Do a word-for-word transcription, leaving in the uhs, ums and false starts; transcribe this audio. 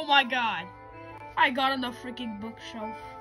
my god. I got on the freaking bookshelf.